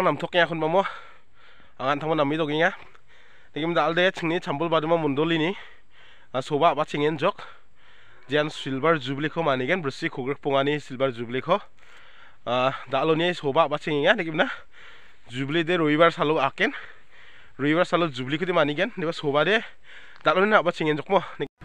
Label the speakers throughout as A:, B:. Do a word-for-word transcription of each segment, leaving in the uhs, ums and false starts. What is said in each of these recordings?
A: namthoknya akun mamo angan thamon nami doginya nikim dalde chingni chambul baduma mundolini soba ba chingen jok jian silver jubilee ko manigen brsi khogrek pongani silver jubilee ko daloni soba ba chinginga nikim na jubilee de roibar salo aken roibar salo jubilee ko de manigen niba soba de daloni na ba chingen jokmo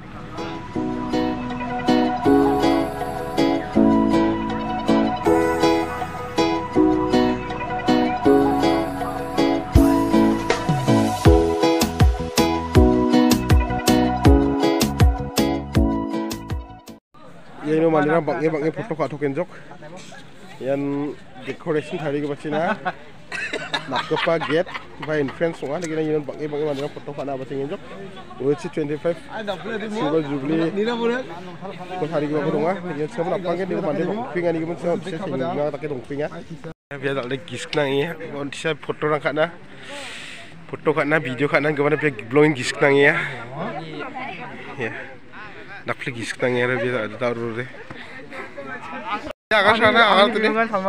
A: ini mandiran bangnya bangnya foto kak token jok yang decoration hari ke bacina nak kepa gate by entrance semua lagi nih yang bangnya bangnya mandiran foto kak nak bacingin jok uci twenty-five silver jubilee terus hari ke bacina lagi siapa nak panggil di mandir dongping ani kemen siapa bisa sehingga tak dongping ya biar tak ada gisk nang ya kalau bisa foto orang kak na foto kak na video kak na gimana biar blowing gisk nang ya ya nak pergi sekarang ya lebih ada taruh deh. Ya kan sana awal tu ni.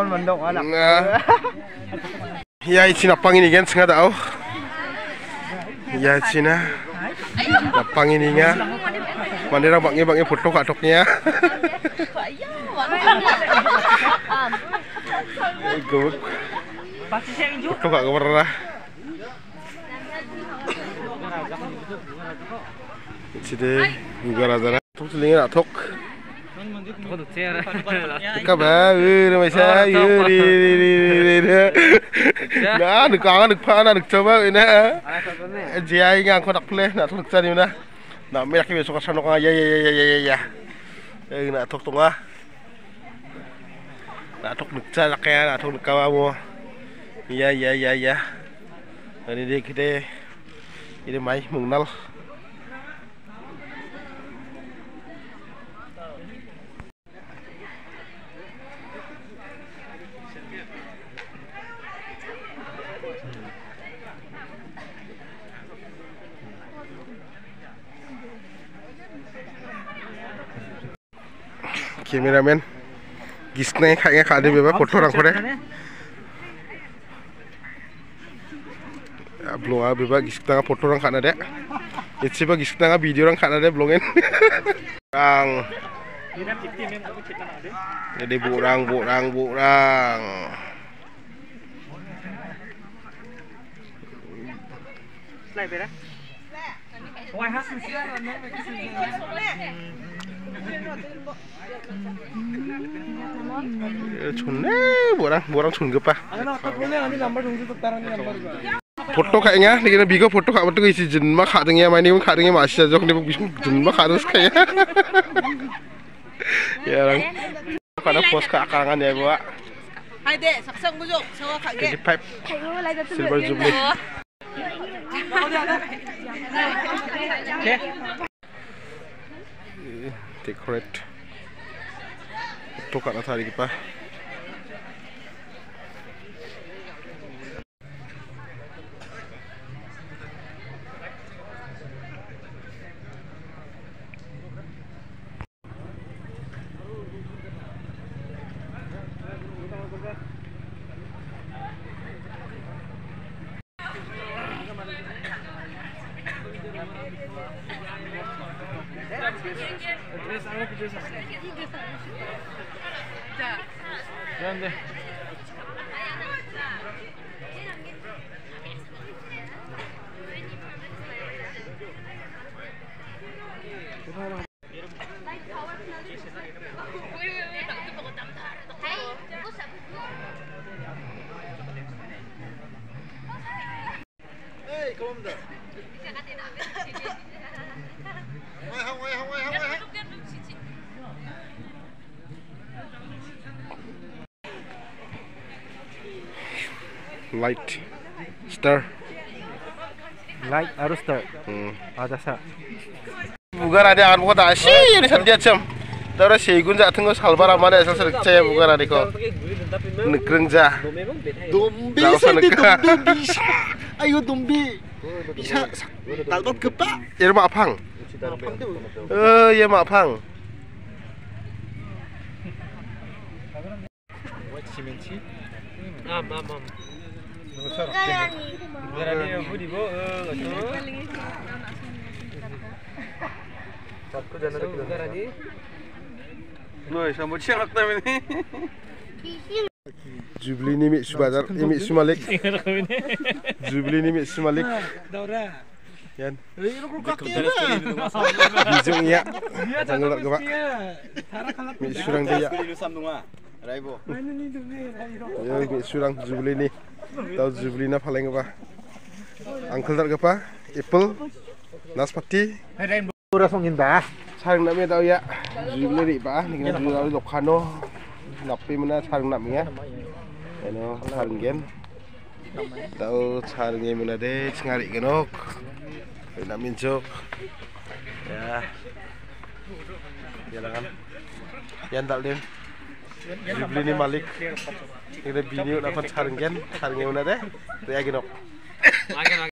A: Ya isi napang ini kan sengaja tahu. Ya Cina napang ini nya. Mana orang bangnya bangnya foto kat toknya. Good. Foto kat kamera lah. Cide juga rada. Tok selingan atok. Ika ba, ur macam uri uri uri. Nah, nak kangen nak pana nak coba ini. Jaya yang aku nak play, nak tok cari mana. Nak mereka besok kesana kau ya ya ya ya ya ya. Eh nak tok tungah. Nak tok nak cari kaya nak tok nak kawamu. Ya ya ya ya. Ini dia kita ini mai mengenal. Cameraman gisne kayaknya kade beba foto orang kore belum ah beba gisna foto orang kana dek itu beba gisna video orang kana dek belongin orang jadi burang burang burang Cunne, borang, borang cun gepa. Foto kayaknya, ni kena bigo foto kak betul isi jenma kak tengnya main ini kak tengnya masih jok ni bising jenma kak terus kayaknya. Ya orang, karena pos kak kangen ya bawa.
B: Hai dek, saksang bujuk, sewa kak ge.
A: Pipe, silver jubilee. Decorate. Foto kat atas hari kita. Jangan deh. Hey, kom dah. Light star
C: light harus star ada sa
A: bukan ada akan buka tak sih ini saja cem Tara segun ja tengok salbar amane asal sercaya bukan ada ko negreng ja
D: dombi sendiri dombi bisa ayo dombi bisa talbat kepa
A: ya mak pang eh ya mak pang
C: am am am Berani aku di bawah, Satu dan ada berani. Noi, sama siapa namanya ini?
A: Jubli ni Mik Subadar, Mik Sumalik. Jubli ni Mik Sumalik. Yan. Bijung ya. Jangan ke Pak. Mik surang dia. Ya, Mik surang Jubli ni. Tahu Jubli na paling apa? Uncle dar ke Pak? Apple, naspati.
C: Rasongin dah.
A: Sarang namanya tahu ya. Jubli ni Pak. Ni kita jual lokano. Napi mana sarang namanya? Ano sarang gen. Tahu sarangnya mana deh? Cengari genok. Namin jok. Ya. Jalan. Yan tak dem. Jubli ni Malik. Kita bini dapat sarang gen. Sarangnya mana deh? Ria genok.